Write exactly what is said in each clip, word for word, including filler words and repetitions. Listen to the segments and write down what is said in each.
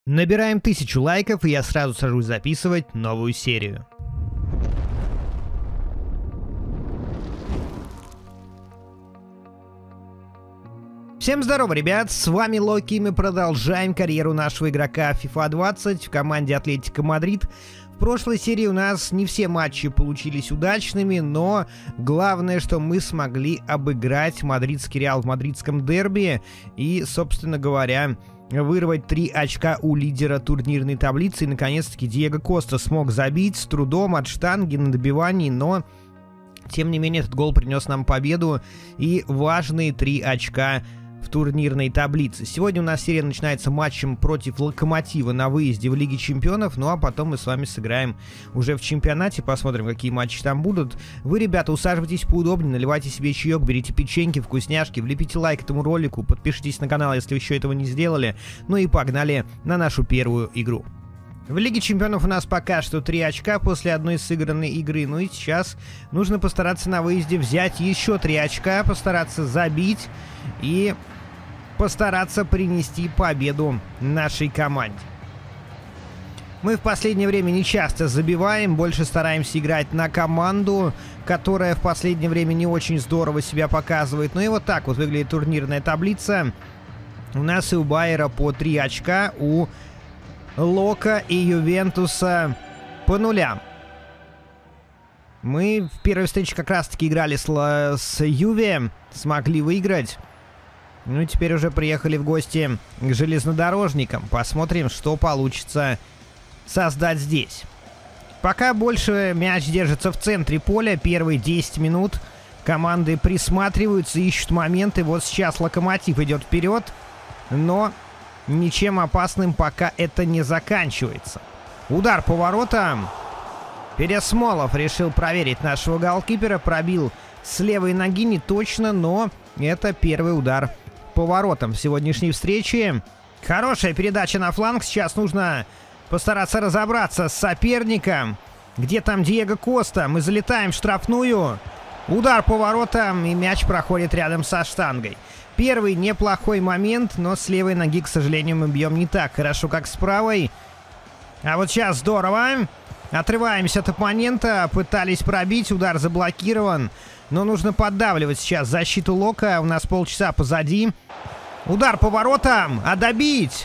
Набираем тысячу лайков, и я сразу сажусь записывать новую серию. Всем здорово, ребят, с вами Локи, и мы продолжаем карьеру нашего игрока FIFA двадцать в команде Атлетико Мадрид. В прошлой серии у нас не все матчи получились удачными, но главное, что мы смогли обыграть мадридский Реал в мадридском дерби и, собственно говоря, вырвать три очка у лидера турнирной таблицы. И, наконец-таки, Диего Коста смог забить с трудом от штанги на добивании, но, тем не менее, этот гол принес нам победу и важные три очка в турнирной таблице. Сегодня у нас серия начинается матчем против Локомотива на выезде в Лиге Чемпионов, ну а потом мы с вами сыграем уже в чемпионате, посмотрим, какие матчи там будут. Вы, ребята, усаживайтесь поудобнее, наливайте себе чаек, берите печеньки, вкусняшки, влепите лайк этому ролику, подпишитесь на канал, если вы еще этого не сделали, ну и погнали на нашу первую игру. В Лиге Чемпионов у нас пока что три очка после одной сыгранной игры. Ну и сейчас нужно постараться на выезде взять еще три очка, постараться забить и постараться принести победу нашей команде. Мы в последнее время не часто забиваем, больше стараемся играть на команду, которая в последнее время не очень здорово себя показывает. Ну и вот так вот выглядит турнирная таблица. У нас и у Байера по три очка, у Лока и Ювентуса по нулям. Мы в первой встрече как раз-таки играли с, с Юве, смогли выиграть. Ну и теперь уже приехали в гости к железнодорожникам. Посмотрим, что получится создать здесь. Пока больше мяч держится в центре поля. Первые десять минут команды присматриваются, ищут моменты. Вот сейчас Локомотив идет вперед, но ничем опасным пока это не заканчивается. Удар по воротам. Пересмолов решил проверить нашего голкипера. Пробил с левой ноги не точно, но это первый удар по воротам в сегодняшней встрече. Хорошая передача на фланг. Сейчас нужно постараться разобраться с соперником. Где там Диего Коста? Мы залетаем в штрафную. Удар по воротам, и мяч проходит рядом со штангой. Первый неплохой момент, но с левой ноги, к сожалению, мы бьем не так хорошо, как с правой. А вот сейчас здорово. Отрываемся от оппонента, пытались пробить, удар заблокирован. Но нужно поддавливать сейчас защиту Лока. У нас полчаса позади. Удар по воротам, а добить?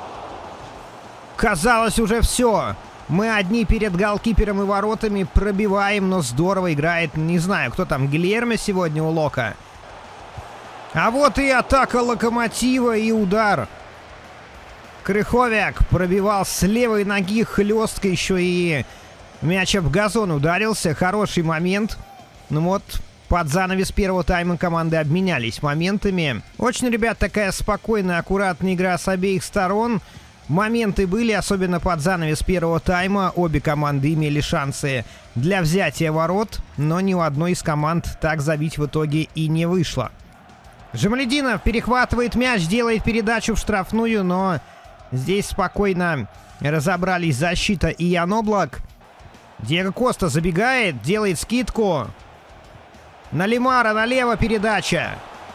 Казалось, уже все. Мы одни перед голкипером и воротами, пробиваем, но здорово играет. Не знаю, кто там, Гильермо сегодня у Лока. А вот и атака Локомотива, и удар. Крыховик пробивал с левой ноги хлестко, еще и мяч об газон ударился. Хороший момент. Ну вот, под занавес первого тайма команды обменялись моментами. Очень, ребят, такая спокойная, аккуратная игра с обеих сторон. Моменты были, особенно под занавес первого тайма. Обе команды имели шансы для взятия ворот, но ни у одной из команд так забить в итоге и не вышло. Жамалединов перехватывает мяч, делает передачу в штрафную, но здесь спокойно разобрались защита и Ян Облак. Диего Коста забегает, делает скидку. На Лемара, налево передача.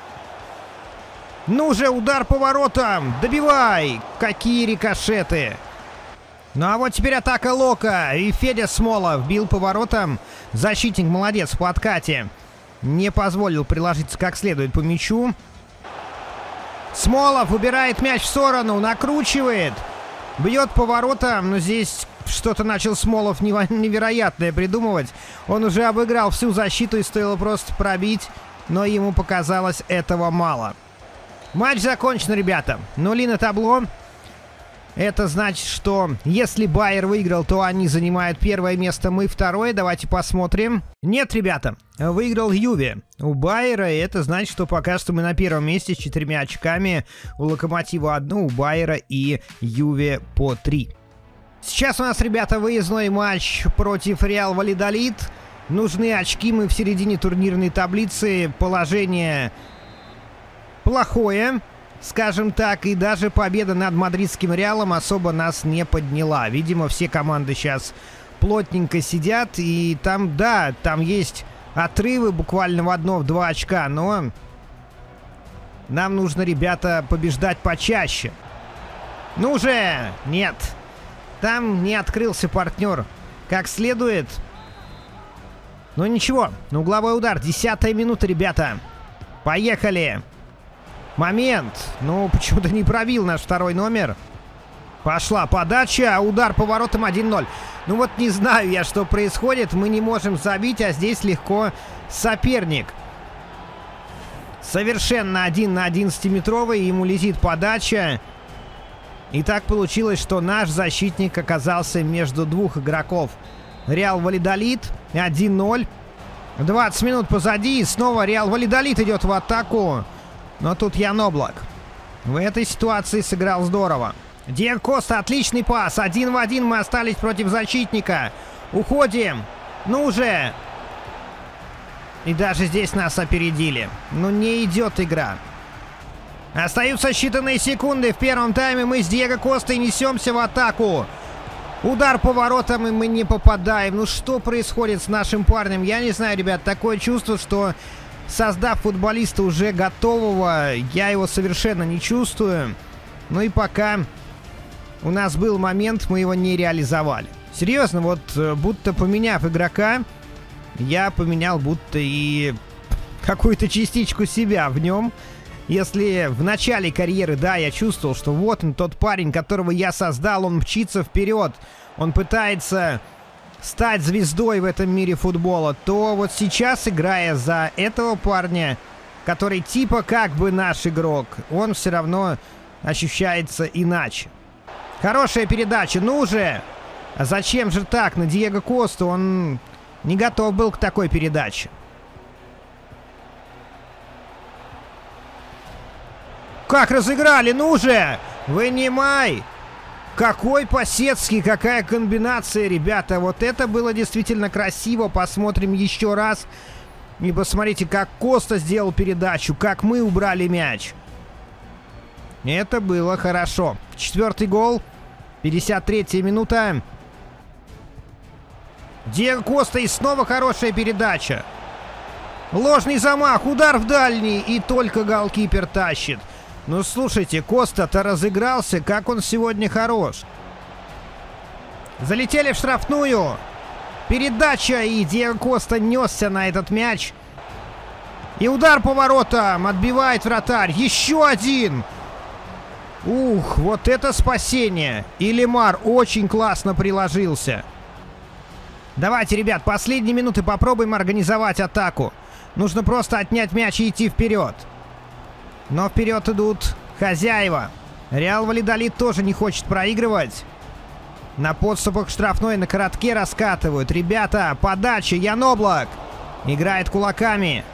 Ну же, удар по воротам. Добивай. Какие рикошеты. Ну а вот теперь атака Лока. И Федя Смолов бил по воротам. Защитник молодец в подкате. Не позволил приложиться как следует по мячу. Смолов убирает мяч в сторону. Накручивает. Бьет по воротам. Но здесь что-то начал Смолов невероятное придумывать. Он уже обыграл всю защиту и стоило просто пробить. Но ему показалось этого мало. Матч закончен, ребята. Нули на табло. Это значит, что если Байер выиграл, то они занимают первое место, мы второе. Давайте посмотрим. Нет, ребята, выиграл Юве у Байера. И это значит, что пока что мы на первом месте с четырьмя очками. У Локомотива одну, у Байера и Юве по три. Сейчас у нас, ребята, выездной матч против Реал Валladолид. Нужны очки, мы в середине турнирной таблицы. Положение плохое, скажем так, и даже победа над мадридским Реалом особо нас не подняла. Видимо, все команды сейчас плотненько сидят, и там, да, там есть отрывы буквально в одно-в два очка, но нам нужно, ребята, побеждать почаще. Ну же! Нет. Там не открылся партнер как следует. Но ничего. Ну, угловой удар. Десятая минута, ребята. Поехали. Момент. Ну, почему-то не пробил наш второй номер. Пошла подача. Удар по воротам один ноль. Ну вот не знаю я, что происходит. Мы не можем забить, а здесь легко соперник. Совершенно один на одиннадцатиметровый. Ему летит подача. И так получилось, что наш защитник оказался между двух игроков. Реал Валладолид один ноль. двадцать минут позади. И снова Реал Валладолид идет в атаку. Но тут Ян Облак в этой ситуации сыграл здорово. Диего Коста, отличный пас. Один в один мы остались против защитника. Уходим. Ну же. И даже здесь нас опередили. Ну не идет игра. Остаются считанные секунды. В первом тайме мы с Диего Костой несемся в атаку. Удар по воротам, и мы не попадаем. Ну что происходит с нашим парнем? Я не знаю, ребят. Такое чувство, что создав футболиста уже готового, я его совершенно не чувствую. Ну и пока у нас был момент, мы его не реализовали. Серьезно, вот будто поменяв игрока, я поменял будто и какую-то частичку себя в нем. Если в начале карьеры, да, я чувствовал, что вот он тот парень, которого я создал, он мчится вперед, он пытается стать звездой в этом мире футбола, то вот сейчас, играя за этого парня, который типа как бы наш игрок, он все равно ощущается иначе. Хорошая передача, ну же! А зачем же так? На Диего Косту он не готов был к такой передаче. Как разыграли, ну же! Вынимай! Какой Пасецкий, какая комбинация, ребята. Вот это было действительно красиво. Посмотрим еще раз. И посмотрите, как Коста сделал передачу, как мы убрали мяч. Это было хорошо. Четвертый гол. пятьдесят третья минута. Диего Коста, и снова хорошая передача. Ложный замах, удар в дальний, и только голкипер тащит. Ну, слушайте, Коста-то разыгрался, как он сегодня хорош. Залетели в штрафную. Передача, и Диего Коста несся на этот мяч. И удар по воротам, отбивает вратарь. Еще один. Ух, вот это спасение. И Лемар очень классно приложился. Давайте, ребят, последние минуты попробуем организовать атаку. Нужно просто отнять мяч и идти вперед. Но вперед идут хозяева. Реал Валладолид тоже не хочет проигрывать. На подступах штрафной на коротке раскатывают. Ребята, подача, Ян Облак играет кулаками.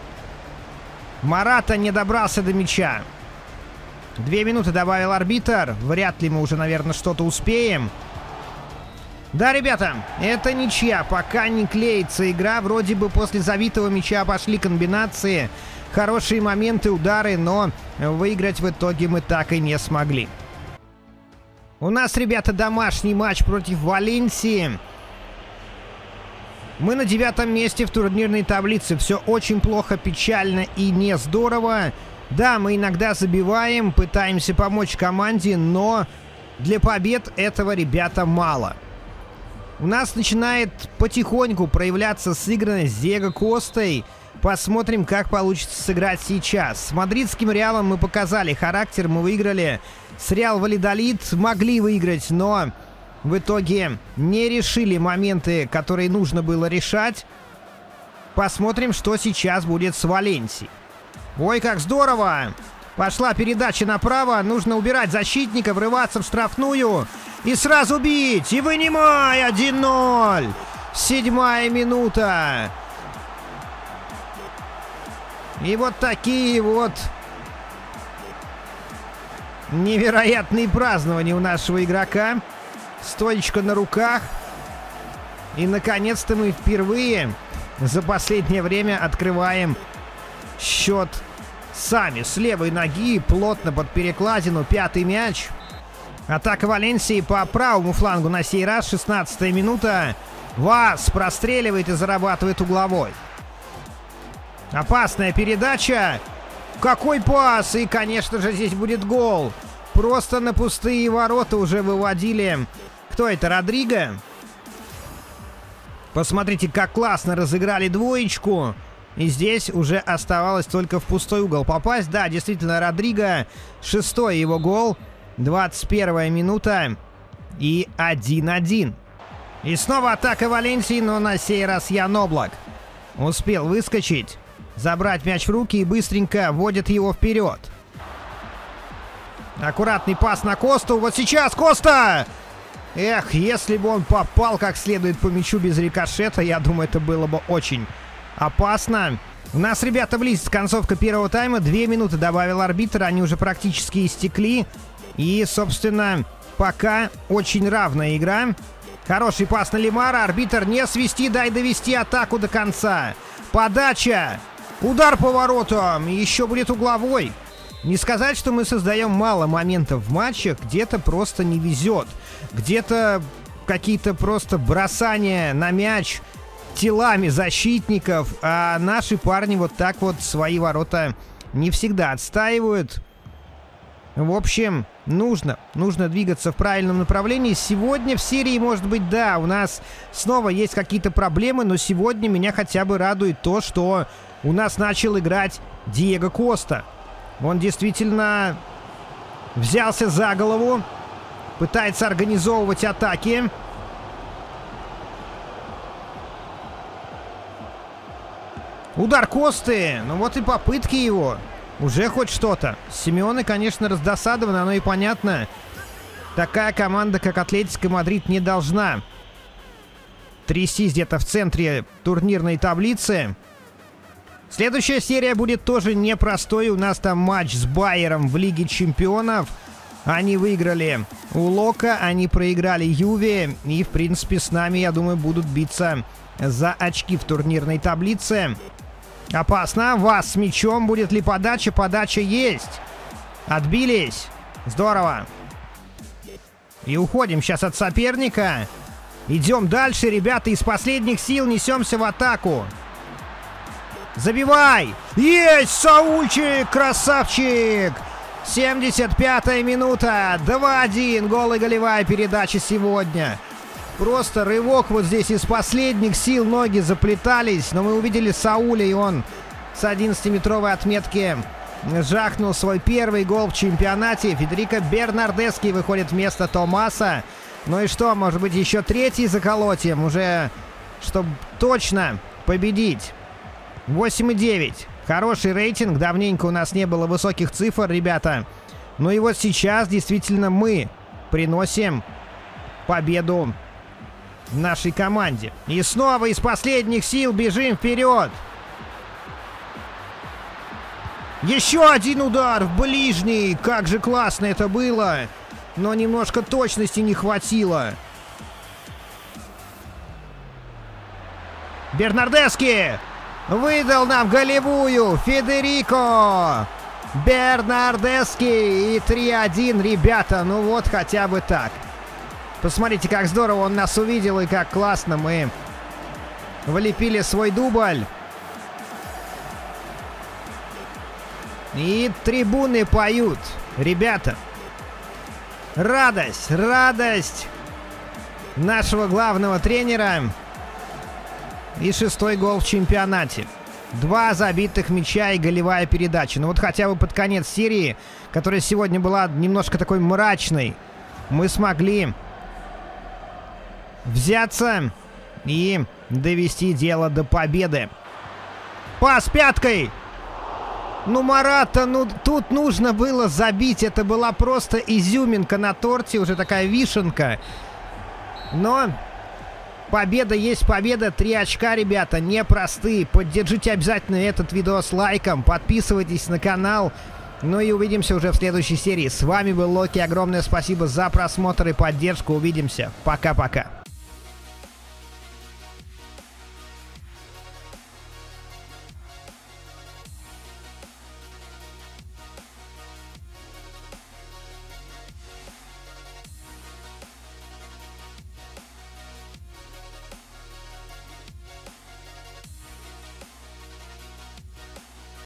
Марата не добрался до мяча. Две минуты добавил арбитр. Вряд ли мы уже, наверное, что-то успеем. Да, ребята, это ничья. Пока не клеится игра. Вроде бы после забитого мяча пошли комбинации. Хорошие моменты, удары, но выиграть в итоге мы так и не смогли. У нас, ребята, домашний матч против Валенсии. Мы на девятом месте в турнирной таблице. Все очень плохо, печально и не здорово. Да, мы иногда забиваем, пытаемся помочь команде, но для побед этого, ребята, мало. У нас начинает потихоньку проявляться сыгранность с Диего Костой. Посмотрим, как получится сыграть сейчас. С мадридским Реалом мы показали характер, мы выиграли. С Реал Валладолид могли выиграть, но в итоге не решили моменты, которые нужно было решать. Посмотрим, что сейчас будет с Валенсией. Ой, как здорово! Пошла передача направо, нужно убирать защитника, врываться в штрафную и сразу бить! И вынимай! один ноль! Седьмая минута! И вот такие вот невероятные празднования у нашего игрока. Стоечка на руках. И, наконец-то, мы впервые за последнее время открываем счет сами. С левой ноги, плотно под перекладину, пятый мяч. Атака Валенсии по правому флангу на сей раз. шестнадцатая минута. Вас простреливает и зарабатывает угловой. Опасная передача. Какой пас! И, конечно же, здесь будет гол. Просто на пустые ворота уже выводили. Кто это, Родриго? Посмотрите, как классно разыграли двоечку. И здесь уже оставалось только в пустой угол попасть. Да, действительно, Родриго. Шестой его гол. двадцать первая минута. И один один. И снова атака Валенсии, но на сей раз Ян Облак успел выскочить, забрать мяч в руки и быстренько вводит его вперед. Аккуратный пас на Косту. Вот сейчас Коста! Эх, если бы он попал как следует по мячу без рикошета, я думаю, это было бы очень опасно. У нас, ребята, близится концовка первого тайма. Две минуты добавил арбитр, они уже практически истекли. И, собственно, пока очень равная игра. Хороший пас на Лемара. Арбитр не свести, дай довести атаку до конца. Подача. Удар по воротам. Еще будет угловой. Не сказать, что мы создаем мало моментов в матчах. Где-то просто не везет. Где-то какие-то просто бросания на мяч телами защитников. А наши парни вот так вот свои ворота не всегда отстаивают. В общем, нужно, нужно двигаться в правильном направлении. Сегодня в серии, может быть, да, у нас снова есть какие-то проблемы, но сегодня меня хотя бы радует то, что у нас начал играть Диего Коста. Он действительно взялся за голову, пытается организовывать атаки. Удар Косты, ну вот и попытки его. Уже хоть что-то. Симеоне, конечно, раздосадован, оно и понятно. Такая команда, как Атлетико Мадрид, не должна трястись где-то в центре турнирной таблицы. Следующая серия будет тоже непростой. У нас там матч с Байером в Лиге Чемпионов. Они выиграли у Лока, они проиграли Юве. И, в принципе, с нами, я думаю, будут биться за очки в турнирной таблице. Опасно. Вас с мячом. Будет ли подача? Подача есть. Отбились. Здорово. И уходим сейчас от соперника. Идем дальше, ребята. Из последних сил несемся в атаку. Забивай! Есть! Саульчик! Красавчик! семьдесят пятая минута. два один. Гол и голевая передача сегодня. Просто рывок вот здесь из последних сил. Ноги заплетались. Но мы увидели Сауля, и он с одиннадцатиметровой отметки жахнул свой первый гол в чемпионате. Федерико Бернардески выходит вместо Томаса. Ну и что, может быть, еще третий заколотим? Уже, чтобы точно победить. восемь и девять. Хороший рейтинг. Давненько у нас не было высоких цифр, ребята. Ну и вот сейчас действительно мы приносим победу нашей команде. И снова из последних сил бежим вперед. Еще один удар в ближний. Как же классно это было. Но немножко точности не хватило. Бернардески выдал нам голевую. Федерико Бернардески. И три один, ребята. Ну вот хотя бы так. Посмотрите, как здорово он нас увидел и как классно мы влепили свой дубль. И трибуны поют. Ребята, радость, радость нашего главного тренера. И шестой гол в чемпионате. Два забитых мяча и голевая передача. Ну вот хотя бы под конец серии, которая сегодня была немножко такой мрачной, мы смогли взяться и довести дело до победы. Пас пяткой. Ну, Марата, ну тут нужно было забить. Это была просто изюминка на торте, уже такая вишенка. Но победа есть победа. Три очка, ребята, непростые. Поддержите обязательно этот видос лайком. Подписывайтесь на канал. Ну и увидимся уже в следующей серии. С вами был Локи. Огромное спасибо за просмотр и поддержку. Увидимся. Пока-пока.